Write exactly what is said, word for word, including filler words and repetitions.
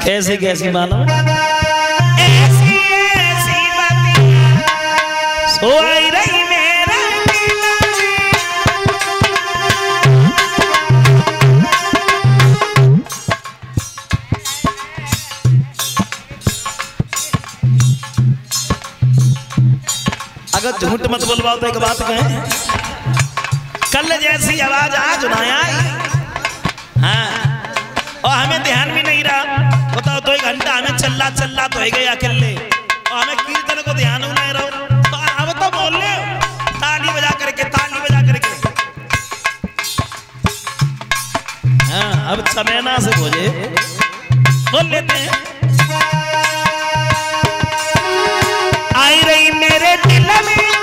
ऐसी कैसी मानो ऐसी ऐसी बातें सो आई रही मेरे दिल में। अगर झूठ मत बोलवाओ तो एक बात कहें, कल जैसी आवाज आज ना आई। हाँ और हमें ध्यान भी नहीं रहा। बताओ तो एक घंटा हमें चल्ला चल्ला तो है गया अकेले और हमें कीर्तन को ध्यान नहीं रहो। तो अब तो बोल ले ताली बजा करके ताली बजा करके। हाँ अब चमेना से बोले बोल लेते हैं। आई रही मेरे दिल में